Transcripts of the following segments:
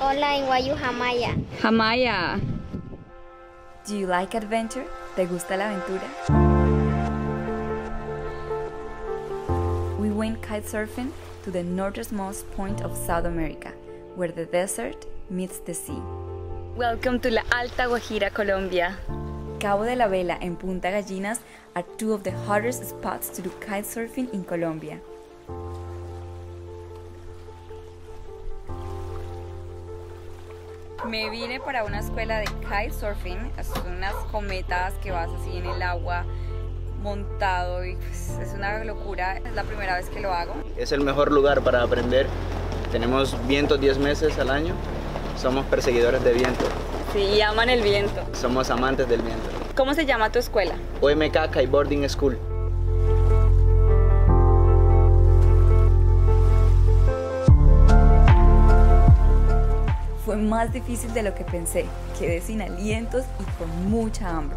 Hola, en Guayú Jamaya. Jamaya. Do you like adventure? ¿Te gusta la aventura? We went kitesurfing to the northernmost point of South America, where the desert meets the sea. Welcome to La Alta Guajira, Colombia. Cabo de la Vela and Punta Gallinas are two of the hottest spots to do kitesurfing in Colombia. Me vine para una escuela de kitesurfing, son unas cometas que vas así en el agua montado y pues, es una locura, es la primera vez que lo hago. Es el mejor lugar para aprender, tenemos viento 10 meses al año, somos perseguidores de viento. Sí, y aman el viento. Somos amantes del viento. ¿Cómo se llama tu escuela? OMK Kiteboarding School. Fue más difícil de lo que pensé, quedé sin alientos y con mucha hambre.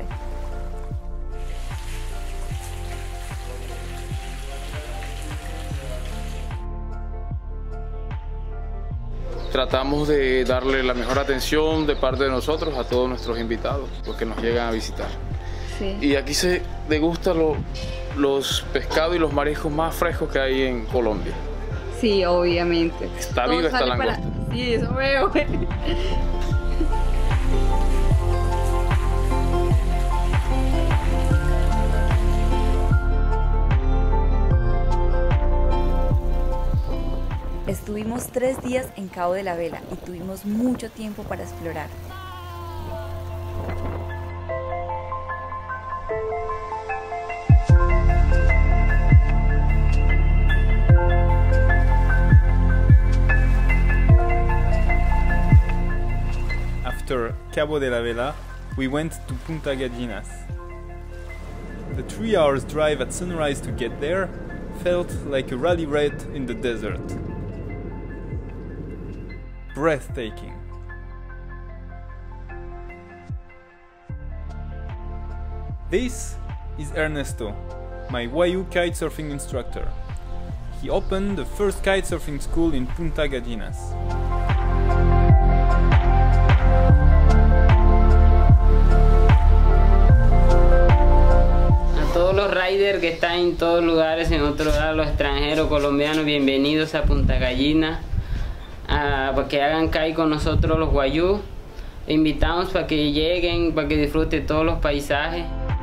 Tratamos de darle la mejor atención de parte de nosotros a todos nuestros invitados, los que nos llegan a visitar. Sí. Y aquí se degustan los pescados y los mariscos más frescos que hay en Colombia. Sí, obviamente. Está viva esta langosta. Sí, eso veo. Estuvimos 3 días en Cabo de la Vela y tuvimos mucho tiempo para explorar. After Cabo de la Vela, we went to Punta Gallinas. The 3 hours drive at sunrise to get there felt like a rally raid in the desert. Breathtaking. This is Ernesto, my Wayuu kitesurfing instructor. He opened the first kitesurfing school in Punta Gallinas. Todos los riders que están en todos lugares, en otros lados, los extranjeros, colombianos, bienvenidos a Punta Gallina, para que hagan kite con nosotros los Wayuu. Invitamos para que lleguen, para que disfruten todos los paisajes.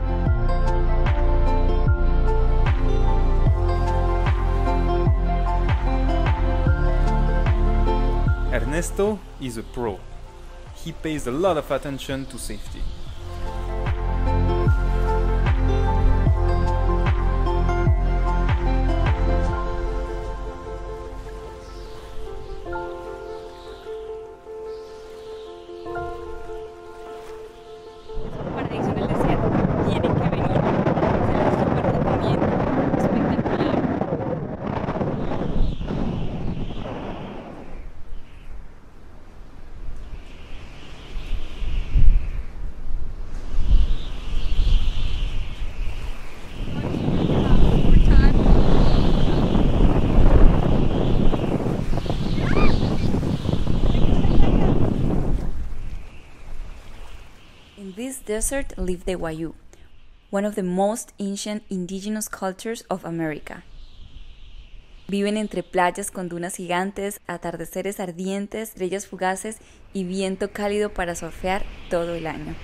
Ernesto is a pro. He pays a lot of attention to safety. Paraíso en el desierto. Tienen que venir. Se les súper recomiendo. Espectacular. In this desert live the Wayuu, one of the most ancient indigenous cultures of America. Viven entre playas con dunas gigantes, atardeceres ardientes, estrellas fugaces y viento cálido para surfear todo el año.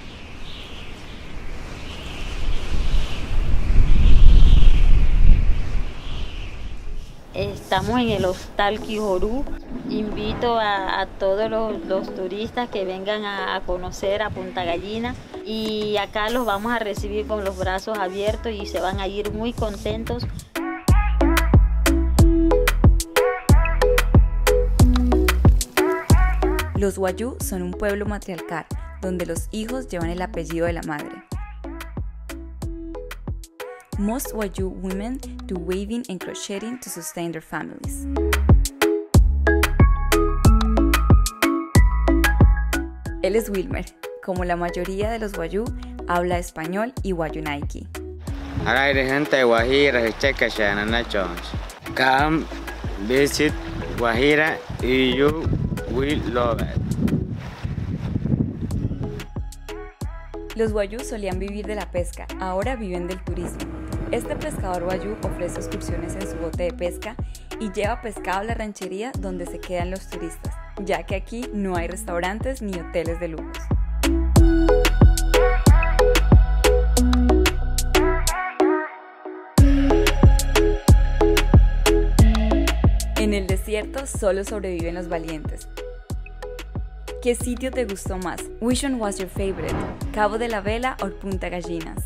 Estamos en el Hostal Quijorú. Invito a todos los turistas que vengan a conocer a Punta Gallina y acá los vamos a recibir con los brazos abiertos y se van a ir muy contentos. Los Wayuu son un pueblo matriarcal, donde los hijos llevan el apellido de la madre. Most Wayuu women do weaving and crocheting to sustain their families. Él es Wilmer. Como la mayoría de los Wayuu, habla español y Wayuunaiki. Acá hay gente de Guajira, checa, Come visit Guajira y you We love it. Los wayuu solían vivir de la pesca, ahora viven del turismo. Este pescador wayuu ofrece excursiones en su bote de pesca y lleva pescado a la ranchería donde se quedan los turistas, ya que aquí no hay restaurantes ni hoteles de lujos. En el desierto solo sobreviven los valientes. ¿Qué sitio te gustó más? Which one was your favorite? ¿Cabo de la Vela o Punta Gallinas?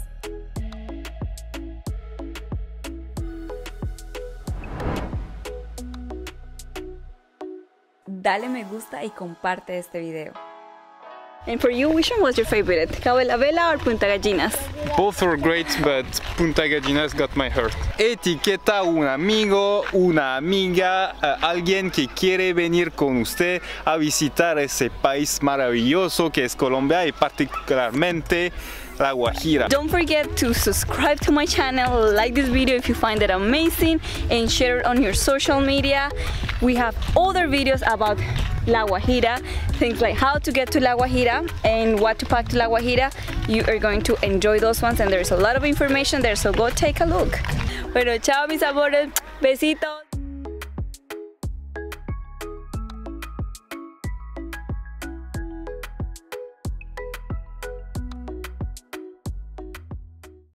Dale me gusta y comparte este video. And for you, which one was your favorite? Cabo de la Vela or Punta Gallinas? Both were great, but Punta Gallinas got my heart. Etiqueta un amigo, una amiga, alguien que quiere venir con usted a visitar ese país maravilloso que es Colombia y particularmente La Guajira. Don't forget to subscribe to my channel, like this video if you find it amazing, and share it on your social media. We have other videos about La Guajira, things like how to get to La Guajira and what to pack to La Guajira. You are going to enjoy those ones, and there's a lot of information there, so go take a look. Bueno, chao mis amores, besitos.